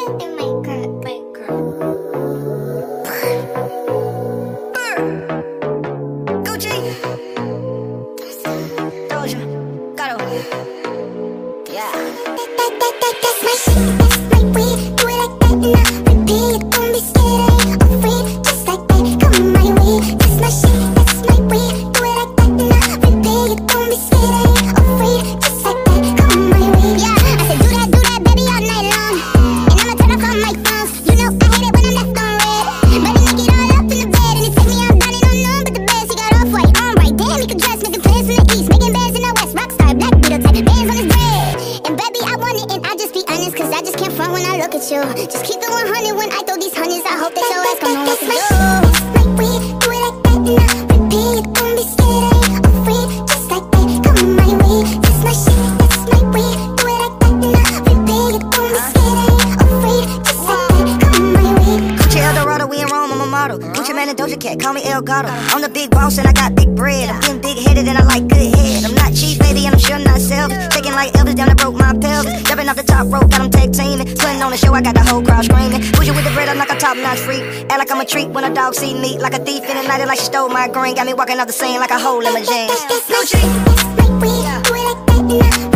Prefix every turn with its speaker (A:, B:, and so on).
A: Just keep it 100 when I throw these hundreds. I hope that your ass gon' know what to do. That's my way, do it like that and I repeat. Don't be scared, I ain't afraid. Just like that, come my way. That's my shit, that's my way. Do it like that and I repeat. Don't be scared, I ain't afraid. Just like that, come my way.
B: Gucci Eldorado, we in Rome, I'm a model. Gucci Mane and Doja Cat, call me El Gato. I'm the big boss and I got big bread. I'm getting big-headed and I like good head. I'm not cheap, baby, and I'm sure not selfish. Taking like Elvis down and broke my pelvis. Jumping off the top rope, got them tag teaming. Putting on the show, I got the whole crowd screaming. Bougie with the bread, I'm like a top-notch freak. Act like I'm a treat when a dog see me. Like a thief in the night, like she stole my green. Got me walking off the scene like a hole in my jeans.
A: That's my shit, that's my way. Do it like that and I